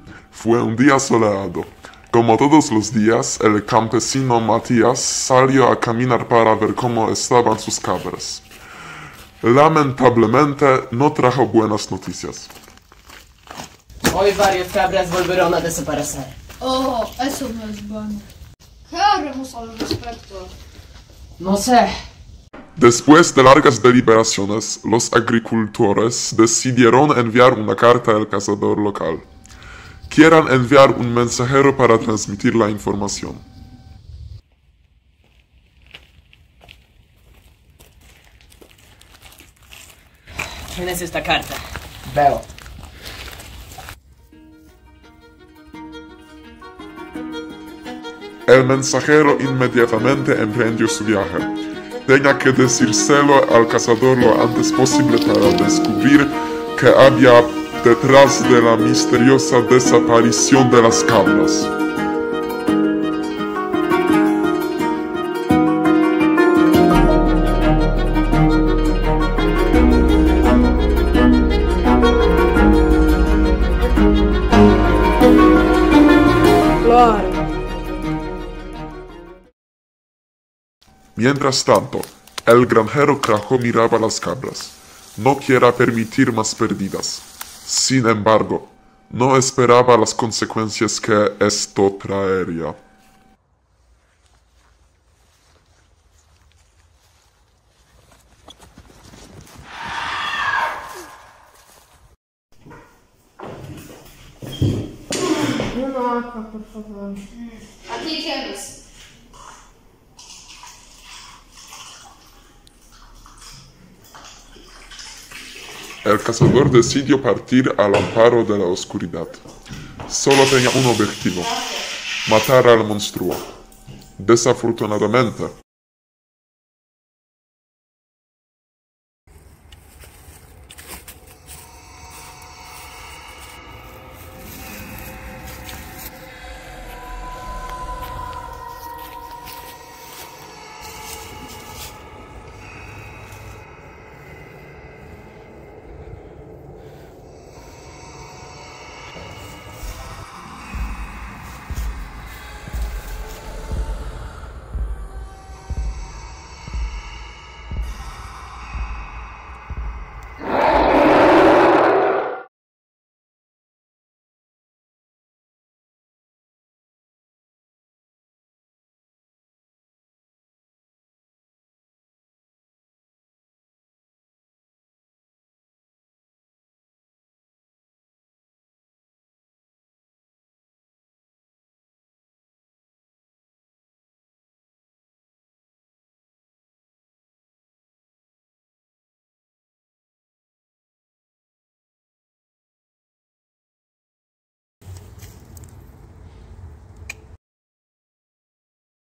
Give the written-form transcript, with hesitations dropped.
Fue un día soleado. Como todos los días, el campesino Matías salió a caminar para ver cómo estaban sus cabras. Lamentablemente, no trajo buenas noticias. Hoy varias cabras volverán a desaparecer. Oh, eso no es bueno. ¿Qué haremos al respecto? No sé. Después de largas deliberaciones, los agricultores decidieron enviar una carta al cazador local. Quieran enviar un mensajero para transmitir la información. ¿Quién es esta carta? Veo. El mensajero inmediatamente emprendió su viaje. Tenía que decírselo al cazador lo antes posible para descubrir qué había detrás de la misteriosa desaparición de las cabras. Claro. Mientras tanto, el granjero Krajo miraba las cabras. No quiera permitir más pérdidas. Sin embargo, no esperaba las consecuencias que esto traería. Una agua, por favor. Aquí tienes. El cazador decidió partir al amparo de la oscuridad. Solo tenía un objetivo: matar al monstruo. Desafortunadamente,